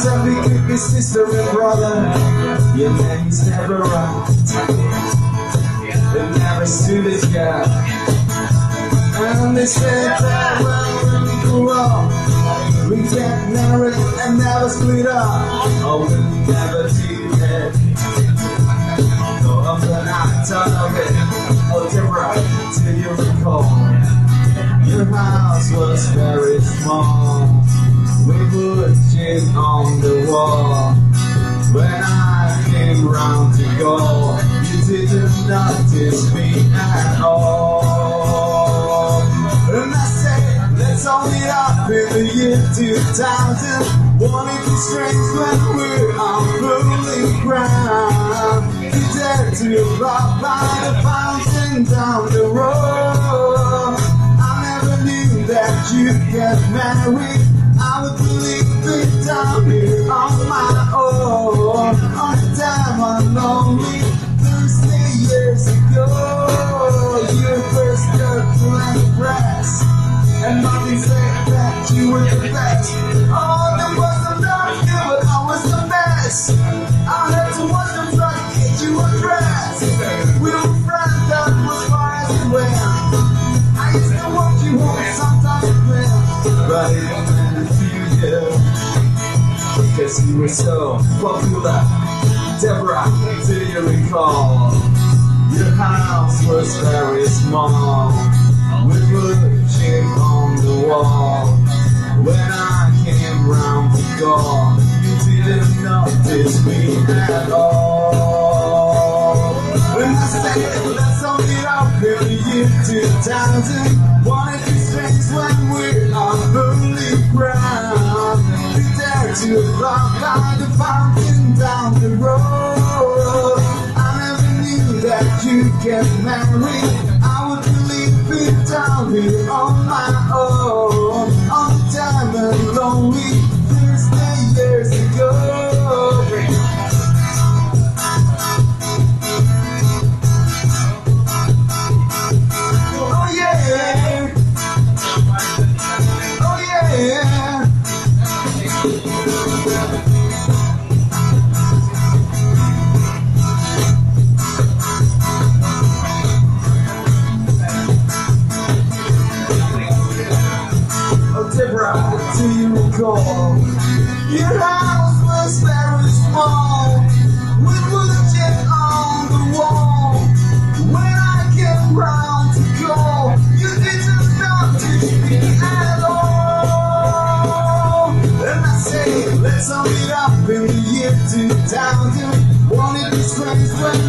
Tell me if your sister and brother, your name's never right. They never stood as God. And they said that when we grew up, we get married and never split up. Oh, we'll never do that. Although I'm the night of it. Oh, Deborah, do you recall? Your house was very small. We put it on the wall. When I came round to go, you didn't notice me at all. And I said, let's all meet up in the year 2000. Won't it be strange when we're on holy ground? You dare to walk by the fountain down the road. I never knew that you'd get married. I would believe it down here on my own. On the time I'm lonely Thursday years ago. Your first girlfriend press, and mommy said that you were the best. Oh, there wasn't nothing good, but I was the best. I had to watch them try to get you a dress. We were friends, that was far as it went. I used to walk you home sometimes when, but it meant to you, because you were so popular. Deborah, do you recall? Your house was very small. We put it on the wall. When I came round to call, you didn't notice me at all. When I said, let's all meet up in the year 2000. Won't it be strange when we're on holy ground? Be there to walk by the fountain down the road. I never knew that you'd get married. I would believe it down here on my own. On the time and lonely Thursday years ago. Oh yeah. Oh yeah. Deborah, do you recall? Your house was very small. We put a jet on the wall. When I came round to call, you didn't notice me at all. And I say, let's all meet up in the year 2000. Won't it be strange when